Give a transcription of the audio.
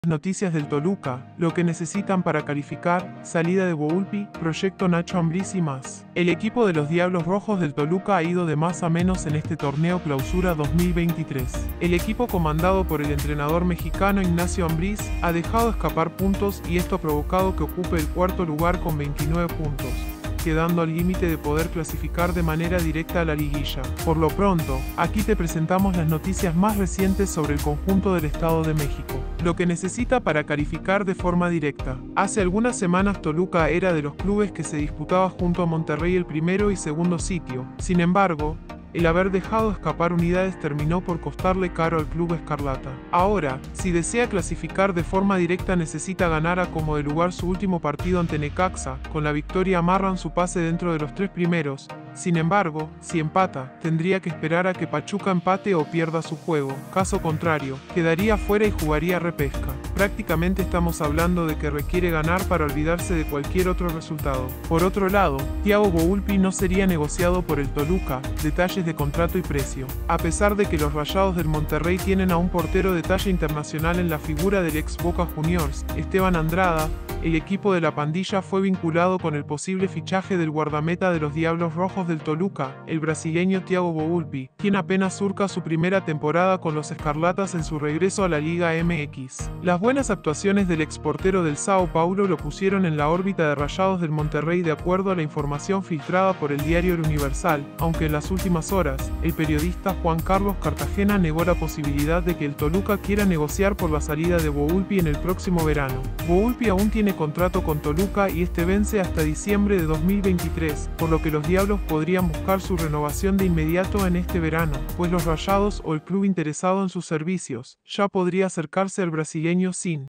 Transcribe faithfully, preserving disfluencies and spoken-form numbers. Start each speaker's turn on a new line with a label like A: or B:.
A: Noticias del Toluca, lo que necesitan para calificar, salida de Volpi, proyecto Nacho Ambriz y más. El equipo de los Diablos Rojos del Toluca ha ido de más a menos en este torneo Clausura dos mil veintitrés. El equipo comandado por el entrenador mexicano Ignacio Ambriz ha dejado escapar puntos y esto ha provocado que ocupe el cuarto lugar con veintinueve puntos, quedando al límite de poder clasificar de manera directa a la liguilla. Por lo pronto, aquí te presentamos las noticias más recientes sobre el conjunto del Estado de México. Lo que necesita para calificar de forma directa. Hace algunas semanas Toluca era de los clubes que se disputaba junto a Monterrey el primero y segundo sitio. Sin embargo, el haber dejado escapar unidades terminó por costarle caro al club escarlata. Ahora, si desea clasificar de forma directa necesita ganar a como de lugar su último partido ante Necaxa. Con la victoria amarran su pase dentro de los tres primeros. Sin embargo, si empata, tendría que esperar a que Pachuca empate o pierda su juego. Caso contrario, quedaría fuera y jugaría repesca. Prácticamente estamos hablando de que requiere ganar para olvidarse de cualquier otro resultado. Por otro lado, Thiago Volpi no sería negociado por el Toluca, detalles de contrato y precio. A pesar de que los Rayados del Monterrey tienen a un portero de talla internacional en la figura del ex Boca Juniors, Esteban Andrada, el equipo de la pandilla fue vinculado con el posible fichaje del guardameta de los Diablos Rojos del Toluca, el brasileño Thiago Volpi, quien apenas surca su primera temporada con los Escarlatas en su regreso a la Liga M X. Las buenas actuaciones del exportero del Sao Paulo lo pusieron en la órbita de Rayados del Monterrey de acuerdo a la información filtrada por el diario El Universal, aunque en las últimas horas, el periodista Juan Carlos Cartagena negó la posibilidad de que el Toluca quiera negociar por la salida de Volpi en el próximo verano. Volpi aún tiene contrato con Toluca y este vence hasta diciembre de dos mil veintitrés, por lo que los Diablos podrían buscar su renovación de inmediato en este verano, pues los Rayados o el club interesado en sus servicios ya podría acercarse al brasileño sin